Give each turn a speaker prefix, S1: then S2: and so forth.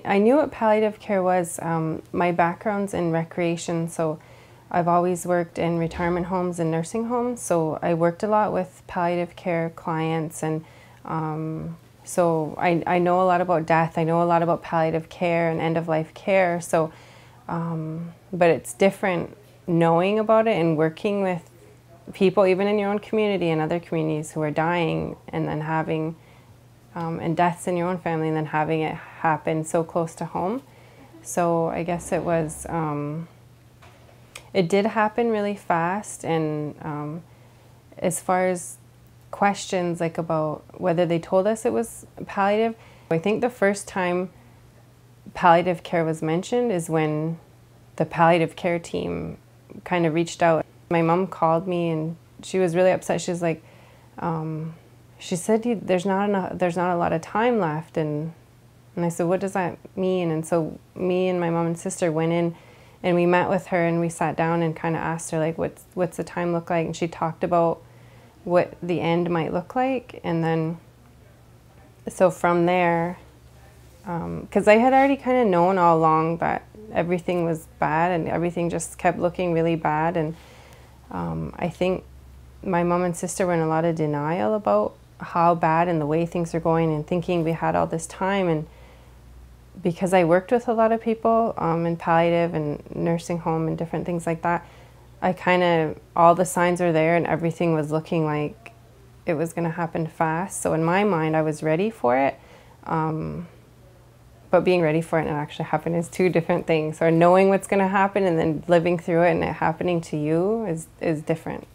S1: I knew what palliative care was. My background's in recreation, so I've always worked in retirement homes and nursing homes, so I worked a lot with palliative care clients, and so I know a lot about death. I know a lot about palliative care and end-of-life care, so but it's different knowing about it and working with people, even in your own community and other communities, who are dying and then having and deaths in your own family, and then having it happen so close to home. So I guess it was, it did happen really fast, and as far as questions like about whether they told us it was palliative, I think the first time palliative care was mentioned is when the palliative care team kind of reached out. My mom called me and she was really upset. She's like, she said, there's not a lot of time left, and I said, what does that mean? And so me and my mom and sister went in and we met with her, and we sat down and kind of asked her, like, what's the time look like? And she talked about what the end might look like. And then, so from there, because I had already kind of known all along that everything was bad and everything just kept looking really bad. And I think my mom and sister were in a lot of denial about how bad and the way things are going, and thinking we had all this time. And because I worked with a lot of people in palliative and nursing home and different things like that, I kind of, all the signs were there and everything was looking like it was going to happen fast. So in my mind, I was ready for it. But being ready for it and it actually happening is two different things. Or knowing what's going to happen and then living through it and it happening to you is different.